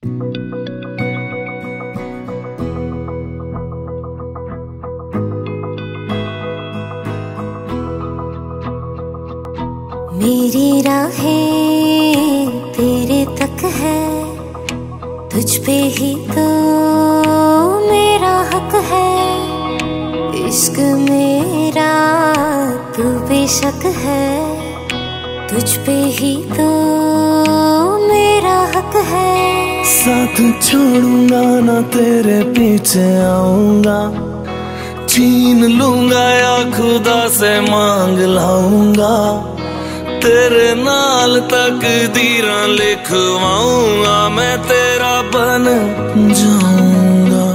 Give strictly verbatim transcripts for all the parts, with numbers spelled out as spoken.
मेरी राहें तेरे तक है, तुझ पे ही तो मेरा हक है। इश्क मेरा तू बेशक है, तुझ पे ही तो मेरा हक है। साथ छोड़ूंगा ना तेरे पीछे आऊंगा, छीन लूंगा या खुदा से मांग लाऊंगा। तेरे नाल तकदीरां लिखवाऊंगा, मैं तेरा बन जाऊंगा,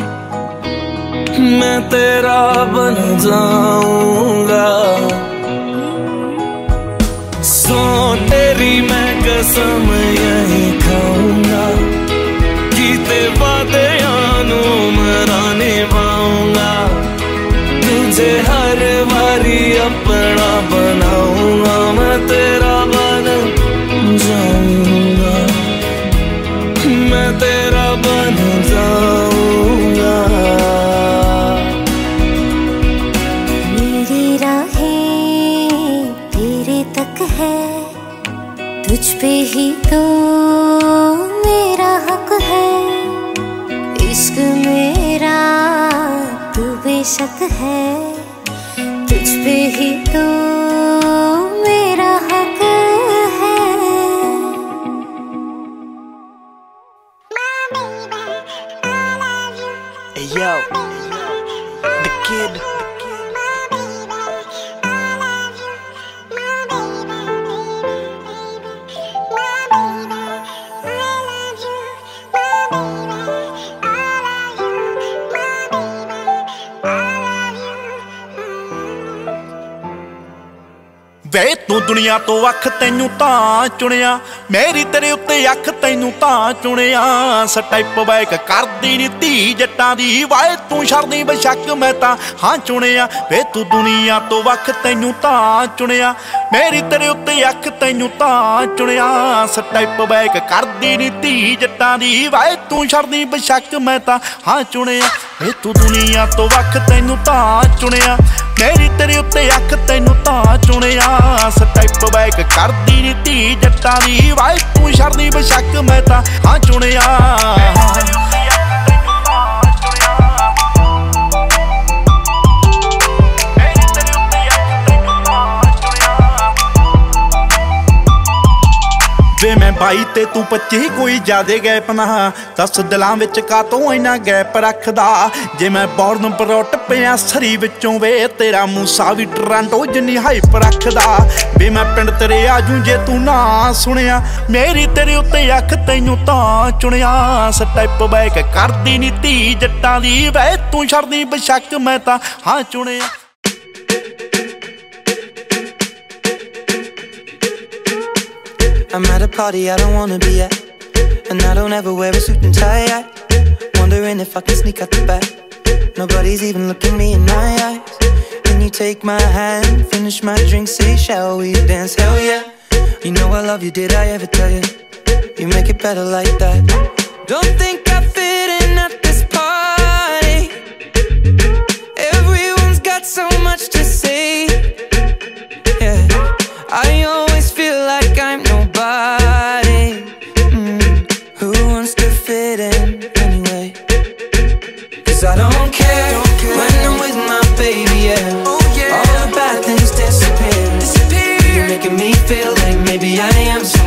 मैं तेरा बन जाऊंगा। सो तेरी मैं कसम यही खाऊंगा, कीते वादियां नू मरा निभाऊंगा। तुझे हर बारी अपना बनाऊंगा, मैं तेरा बन जाऊंगा, मैं तेरा बन जाऊंगा। मेरी राहें तेरे तक है, तुझ पे ही तो मेरा हक है। इश्क मेरा तू बेशक है, तुझ पे ही तो मेरा हक है। Hey yo, the kid. वे तू दुनिया तो अख तैनू तां चुनिया, मेरी तेरे उत्ते अख तैनू तां चुनिया। स्टैप बैक करदी नी धी जट्टां दी, वाए तू छड़दी बेशक मैं तां हां चुनिया। वे तू दुनिया तो अख तैनू तां चुनिया, मेरी तेरे उत्ते अख तैनू तां चुनिया। स्टैप बैक करदी नी धी जट्टां दी, वाए तू छड़दी बेशक मैं तां हां चुनिया। वे तू दुनिया तो अख तैनू तां चुनिया, मेरी तेरे उत्ते अख तैनू तां चुनिया। स्टैप बैक करदी नी धी जट्टां दी, वाए तू छड़दी बेशक मैं तां हां चुनिया। वे मैं बाई ते तू पच्ची कोई ज्यादा गैप ना, दस दिलां विच कातों इन्ना गैप रखदा। जे मैं बॉर्न बरौट पिया सरी विचों, वे तेरा मूसा भी टरांटो जिन्नी हाइप रखदा। वे मैं पिंड तेरे आजू जे तू ना सुनिया, मेरी तेरे उत्ते अख तैनू तां चुनिया। स्टैप बैक करदी नी धी जट्टां दी, वे तू छड़दी बेशक मैं तां हां चुनिया। I'm at a party I don't wanna be at, and I don't ever wear a suit and tie at. Wondering if I can sneak out the back, nobody's even looking me in my eyes. Then you take my hand, finish my drink, say shall we dance? Hell yeah, you know I love you, did I ever tell you? You make it better like that. Don't think I fit in at this party, everyone's got so much to say. Yeah, I always feel like I'm nobody. mm. Who wants to fit in anyway? Cause I don't care, don't care when I'm with my baby, yeah. Oh, yeah. All the bad things disappear, disappear. You're making me feel like maybe I am so